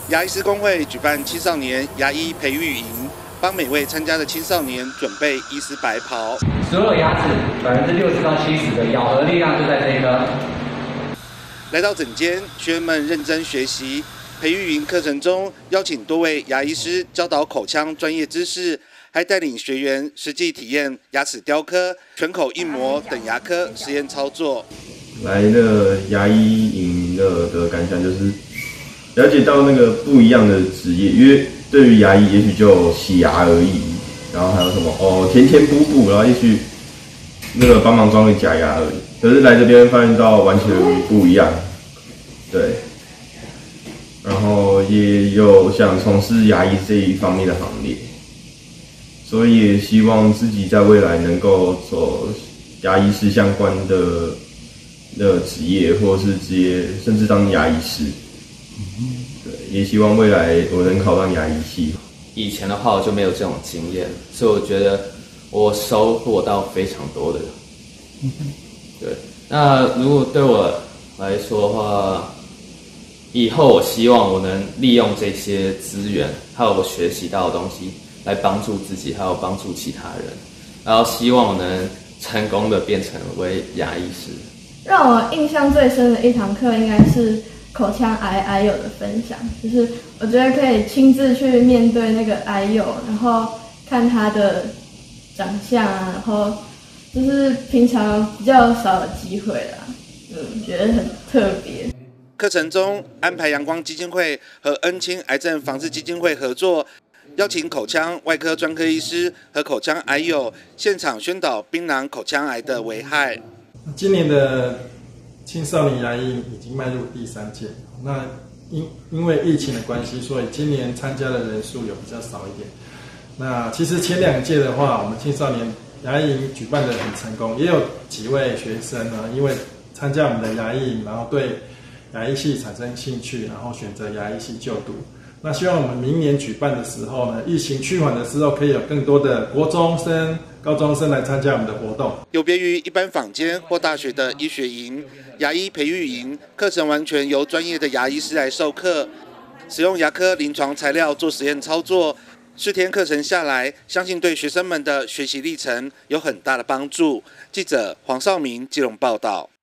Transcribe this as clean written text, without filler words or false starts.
牙医师公会举办青少年牙医培育营，帮每位参加的青少年准备医师白袍。 所有牙齿60%到70%的咬合力量就在这一颗。 来到诊间，学员们认真学习。培育营课程中，邀请多位牙医师教导口腔专业知识，还带领学员实际体验牙齿雕刻、全口印模等牙科实验操作。 来的牙医营的感想就是了解到那个不一样的职业，因为对于牙医也许就洗牙而已，然后还有什么填填补补，然后也许那个帮忙装个假牙而已。可是来这边发现到完全不一样，对。然后也有想从事牙医这一方面的行列，所以也希望自己在未来能够走牙医师相关的职业，或者是职业，甚至当牙医师。对，也希望未来我能考上牙医系。 以前的话我就没有这种经验，所以我觉得我收获到非常多的。对，那如果对我来说的话，以后我希望我能利用这些资源，还有我学习到的东西，来帮助自己，还有帮助其他人，然后希望我能成功的变成为牙医师。 让我印象最深的一堂课应该是口腔癌友的分享，就是我觉得可以亲自去面对那个癌友，然后看他的长相啊，然后就是平常比较少的机会啦，觉得很特别。 课程中安排阳光基金会和恩亲癌症防治基金会合作，邀请口腔外科专科医师和口腔癌友现场宣导槟榔口腔癌的危害。 今年的青少年牙医已经迈入第3届，那因为疫情的关系，所以今年参加的人数有比较少一点。那其实前2届的话，我们青少年牙医营举办得很成功，也有几位学生呢，因为参加我们的牙医营，然后对牙医系产生兴趣，然后选择牙医系就读。那希望我们明年举办的时候呢，疫情趋缓的时候，可以有更多的国中生、高中生来参加我们的活动。 有别于一般坊间或大学的医学营，牙医培育营课程完全由专业的牙医师来授课，使用牙科临床材料做实验操作。4天课程下来，相信对学生们的学习历程有很大的帮助。记者黄少明基隆报道。